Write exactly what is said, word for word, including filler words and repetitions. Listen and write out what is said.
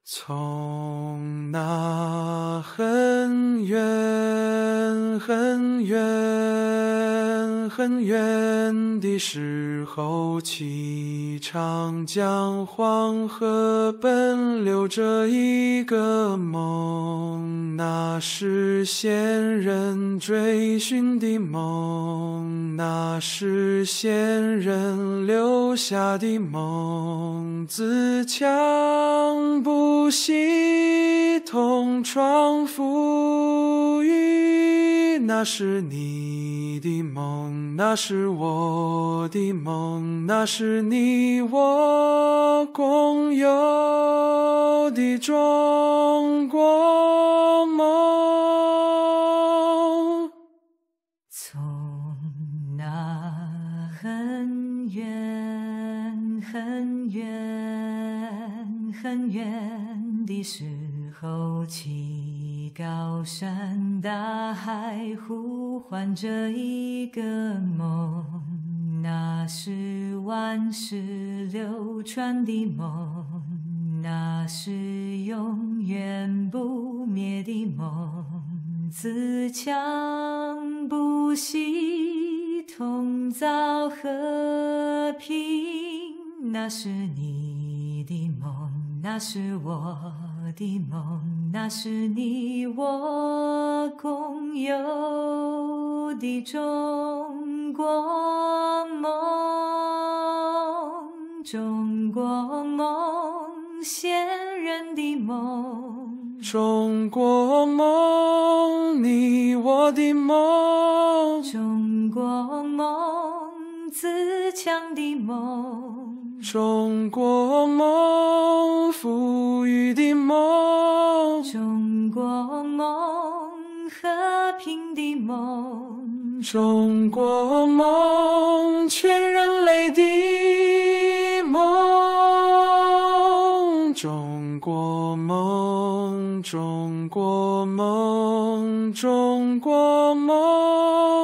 从那很远很远很远的时候起，长江黄河奔流着一个梦，那是仙人追寻的梦，那是仙人留下的梦，自强不息，同窗浮语，那是你的梦，那是我的梦，那是你我共有的中国梦。 从那很远很远很远的时候起，高山大海呼唤着一个梦，那是万世流传的梦，那是永远不灭的梦，自强不息，同造和平，那是你的梦，那是我的梦，那是你我共有的中国梦，中国梦，先人的梦， 中国梦，你我的梦， 中国梦，自强的梦， 中国梦，富裕的梦， 中国梦，和平的梦， 中国梦，全人类的梦，中国梦，中国梦，中国梦。